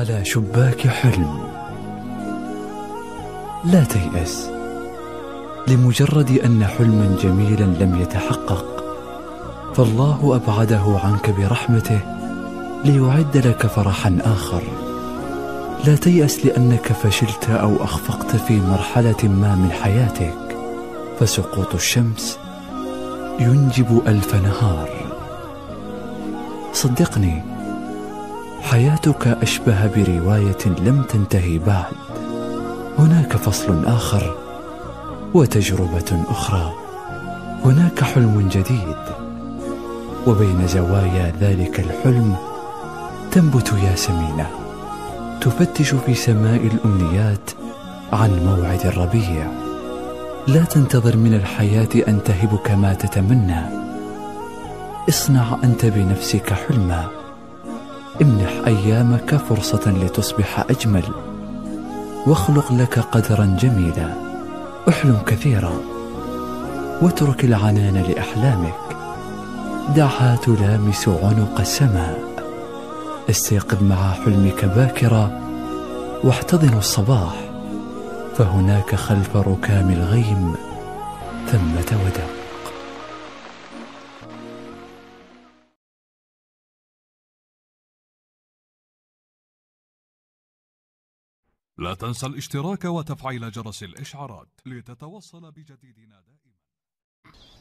على شباك حلم. لا تيأس لمجرد أن حلما جميلا لم يتحقق، فالله أبعده عنك برحمته ليعد لك فرحا آخر. لا تيأس لأنك فشلت أو أخفقت في مرحلة ما من حياتك، فسقوط الشمس ينجب ألف نهار. صدقني، حياتك أشبه برواية لم تنتهي بعد. هناك فصل آخر وتجربة أخرى، هناك حلم جديد، وبين زوايا ذلك الحلم تنبت ياسمينة تفتش في سماء الأمنيات عن موعد الربيع. لا تنتظر من الحياة أن تهبك ما تتمنى، اصنع أنت بنفسك حلما. امنح أيامك فرصة لتصبح أجمل، واخلق لك قدرا جميلا. احلم كثيرا واترك العنان لأحلامك، دعها تلامس عنق السماء. استيقظ مع حلمك باكرا واحتضن الصباح، فهناك خلف ركام الغيم ثمة وداع. لا تنسى الاشتراك وتفعيل جرس الإشعارات لتتوصل بجديدنا دائما.